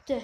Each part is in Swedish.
Det.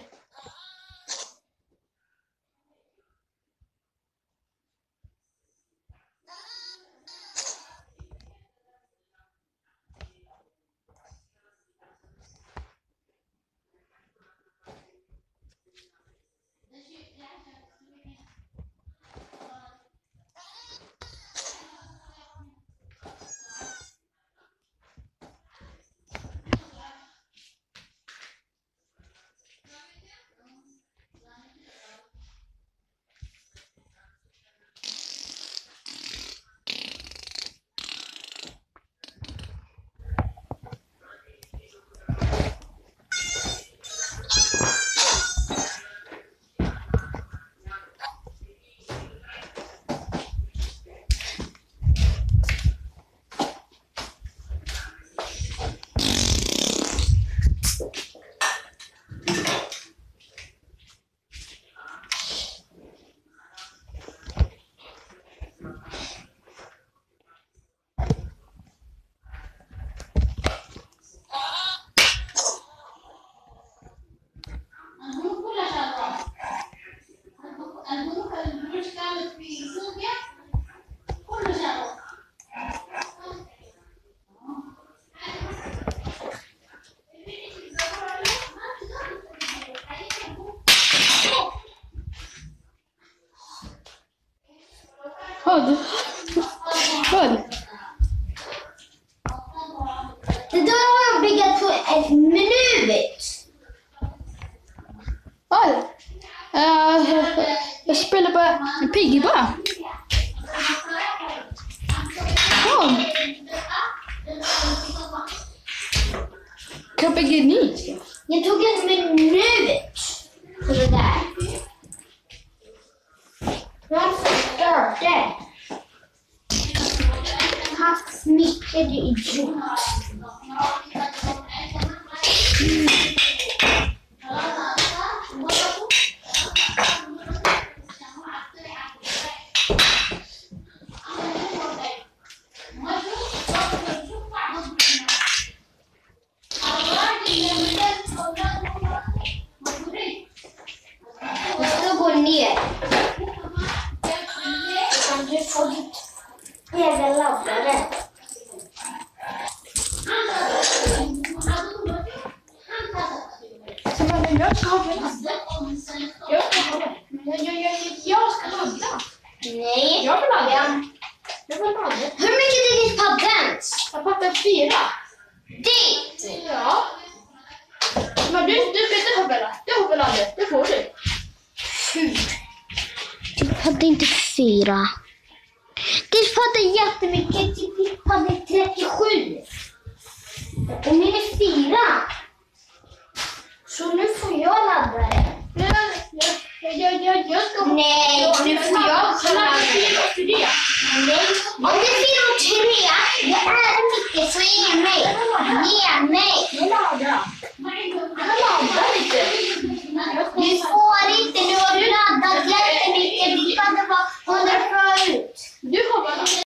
Vad? Det där har jag byggt på ett minut. Vad? Jag spelar bara Piggy bara. Kom. Kan bygga ny? Jag tog ett minut på det där. Jag förstörde det. Haft smickade idiot. Jag ska gå ner. Du får ditt egen laddare. Jag ska ladda. Nej. Jag vill ladda. Hur mycket är ditt patent? Jag fattar 4. Ditt? Ja. Men du vet det, Bella. Det har väl aldrig. Det får du. Ditt hade inte 4. Ditt hade jättemycket. Ditt hade 37. Och min är 4. Så nu får jag ladda det. Jag ska... Nej, nu får jag ladda det. Nej, om det är 4 och 3, det är mycket så ge mig. Ge mig.